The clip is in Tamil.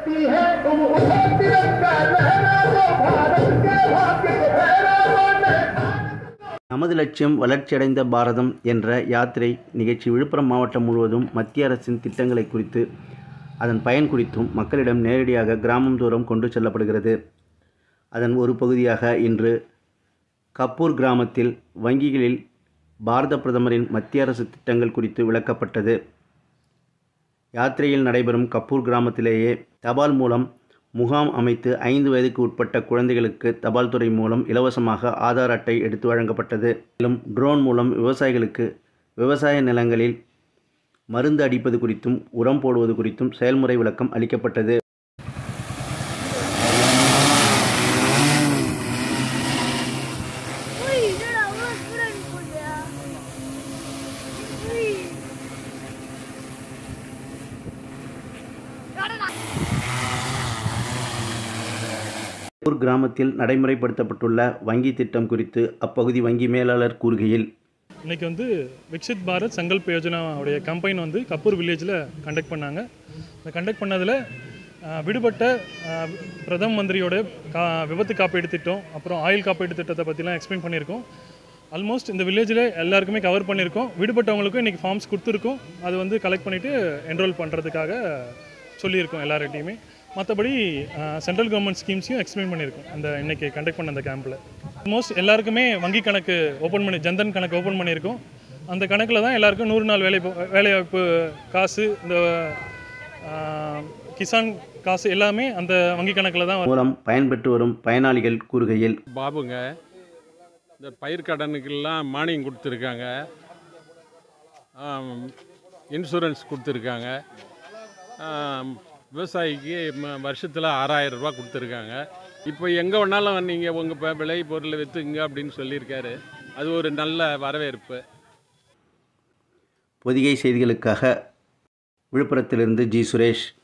நமது லட்சியம் வளர்ச்சியடைந்த பாரதம் என்ற யாத்திரை நிகழ்ச்சி விழுப்புரம் மாவட்டம் முழுவதும் மத்திய அரசின் திட்டங்களை குறித்து அதன் பயன் குறித்தும் மக்களிடம் நேரடியாக கிராமம் தோறும் கொண்டு செல்லப்படுகிறது. அதன் ஒரு பகுதியாக இன்று கப்பூர் கிராமத்தில் வங்கிகளில் பாரத பிரதமரின் மத்திய அரசு திட்டங்கள் குறித்து விளக்கப்பட்டது. யாத்திரையில் நடைபெறும் கப்பூர் கிராமத்திலேயே தபால் மூலம் முகாம் அமைத்து 5 வயதுக்கு உட்பட்ட குழந்தைகளுக்கு தபால் துறை மூலம் இலவசமாக ஆதார் அட்டை எடுத்து வழங்கப்பட்டது. மேலும் ட்ரோன் மூலம் விவசாயிகளுக்கு விவசாய நிலங்களில் மருந்து அடிப்பது குறித்தும் உரம் போடுவது குறித்தும் செயல்முறை விளக்கம் அளிக்கப்பட்டது. கப்பூர் கிராமத்தில் நடைமுறைப்படுத்தப்பட்டுள்ள வங்கி திட்டம் குறித்து அப்பகுதி வங்கி மேலாளர் கூறுகையில், இன்றைக்கி வந்து விக்சித் பாரத் சங்கல்ப் யோஜனாவுடைய கம்பெயின் வந்து கப்பூர் வில்லேஜில் கண்டக்ட் பண்ணாங்க. இந்த கண்டக்ட் பண்ணதில் விடுபட்ட பிரதம மந்திரியோட விபத்து காப்பீடு திட்டம், அப்புறம் ஆயில் காப்பீடு திட்டத்தை பற்றிலாம் எக்ஸ்பிளைன் பண்ணியிருக்கோம். ஆல்மோஸ்ட் இந்த வில்லேஜில் எல்லாருக்குமே கவர் பண்ணியிருக்கோம். விடுபட்டவங்களுக்கும் இன்றைக்கி ஃபார்ம்ஸ் கொடுத்துருக்கோம். அது வந்து கலெக்ட் பண்ணிவிட்டு என்ரோல் பண்ணுறதுக்காக சொல்லியிருக்கோம் எல்லார்கிட்டையுமே. மற்றபடி சென்ட்ரல் கவர்மெண்ட் ஸ்கீம்ஸையும் எக்ஸ்பிளைன் பண்ணியிருக்கோம் அந்த இன்றைக்கி கண்டக்ட் பண்ண அந்த கேம்பில். ஆல்மோஸ்ட் எல்லாருக்குமே வங்கி கணக்கு ஓப்பன் பண்ணி ஜன்தன் கணக்கு ஓப்பன் பண்ணியிருக்கோம். அந்த கணக்கில் தான் எல்லாருக்கும் 100 நாள் வேலைவாய்ப்பு காசு, இந்த கிசான் காசு எல்லாமே அந்த வங்கி கணக்கில் தான் மூலம் பயன்பெற்று வரும் பயனாளிகள் கூறுகையில், பாபுங்க, இந்த பயிர் கடனுக்கெல்லாம் மானியம் கொடுத்துருக்காங்க, இன்சூரன்ஸ் கொடுத்துருக்காங்க, விவசாயிக்கு வருஷத்தில் 6000 ரூபா கொடுத்துருக்காங்க. இப்போ எங்கே வேணாலும் நீங்கள் உங்கள் விளை பொருளை விற்றுங்க அப்படின்னு சொல்லியிருக்காரு. அது ஒரு நல்ல வரவேற்பு. பொதிகை செய்திகளுக்காக விழுப்புரத்திலிருந்து ஜி. சுரேஷ்.